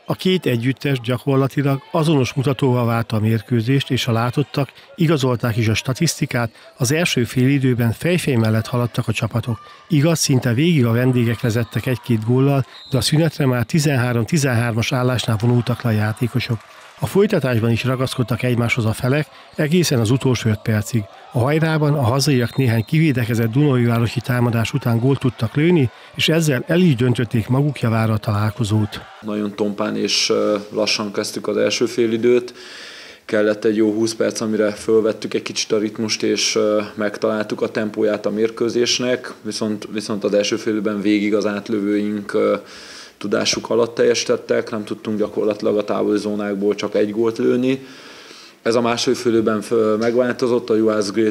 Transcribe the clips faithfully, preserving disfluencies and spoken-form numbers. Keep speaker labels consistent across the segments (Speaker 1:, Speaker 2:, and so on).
Speaker 1: A két együttes gyakorlatilag azonos mutatóval várta a mérkőzést, és a látottak igazolták is a statisztikát, az első félidőben fejfej mellett haladtak a csapatok. Igaz, szinte végig a vendégek vezettek egy-két góllal, de a szünetre már tizenhárom tizenhármas állásnál vonultak le a játékosok. A folytatásban is ragaszkodtak egymáshoz a felek, egészen az utolsó öt percig. A hajrában a hazaiak néhány kivédekezett Dunaújvárosi támadás után gólt tudtak lőni, és ezzel el is döntötték maguk javára a találkozót.
Speaker 2: Nagyon tompán és lassan kezdtük az első félidőt. Kellett egy jó húsz perc, amire fölvettük egy kicsit a ritmust, és megtaláltuk a tempóját a mérkőzésnek, viszont, viszont az első félidőben végig az átlövőink tudásuk alatt teljesítettek, nem tudtunk gyakorlatilag a távoli zónákból csak egy gólt lőni. Ez a második félidőben megváltozott, a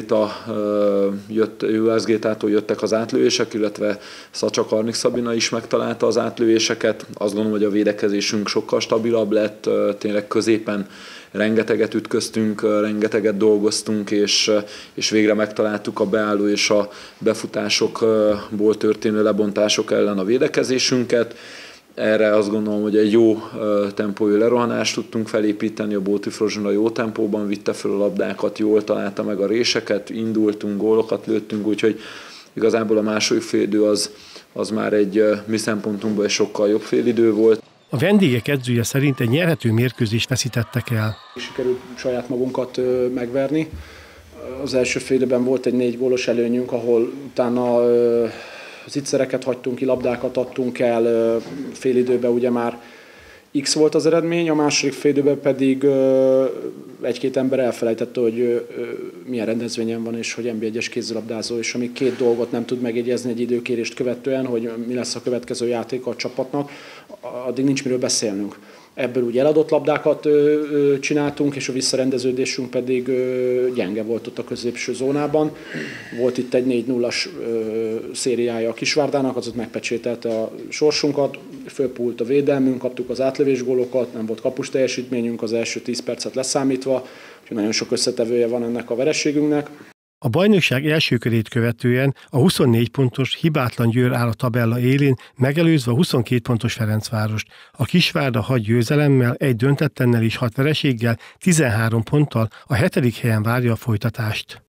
Speaker 2: Juhászgétától jöttek az átlövések, illetve Szacsa Karnik Szabina is megtalálta az átlövéseket. Azt gondolom, hogy a védekezésünk sokkal stabilabb lett, tényleg középen rengeteget ütköztünk, rengeteget dolgoztunk, és, és végre megtaláltuk a beálló és a befutásokból történő lebontások ellen a védekezésünket. Erre azt gondolom, hogy egy jó tempójú lerohanást tudtunk felépíteni, a Bóti Frozsona jó tempóban vitte fel a labdákat, jól találta meg a réseket, indultunk, gólokat lőttünk, úgyhogy igazából a második félidő az, az már egy mi szempontunkban egy sokkal jobb félidő volt.
Speaker 1: A vendégek edzője szerint egy nyerhető mérkőzést veszítettek el.
Speaker 3: Sikerült saját magunkat megverni. Az első félidőben volt egy négy gólos előnyünk, ahol utána zicsereket hagytunk ki, labdákat adtunk el, félidőben ugye már X volt az eredmény, a második félidőben pedig egy-két ember elfelejtette, hogy milyen rendezvényen van, és hogy en bé egyes kézilabdázó, és amíg két dolgot nem tud megjegyezni egy időkérést követően, hogy mi lesz a következő játéka a csapatnak, addig nincs miről beszélnünk. Ebből ugye eladott labdákat csináltunk, és a visszarendeződésünk pedig gyenge volt ott a középső zónában. Volt itt egy négy nullas szériája a Kisvárdának, az ott megpecsételte a sorsunkat, fölpult a védelmünk, kaptuk az átlövés gólokat, nem volt kapus teljesítményünk az első tíz percet leszámítva, úgyhogy nagyon sok összetevője van ennek a vereségünknek.
Speaker 1: A bajnokság első körét követően a huszonnégy pontos hibátlan Győr áll a tabella élén, megelőzve a huszonkét pontos Ferencvárost. A Kisvárda hat győzelemmel, egy döntettennel és hat vereséggel, tizenhárom ponttal a hetedik helyen várja a folytatást.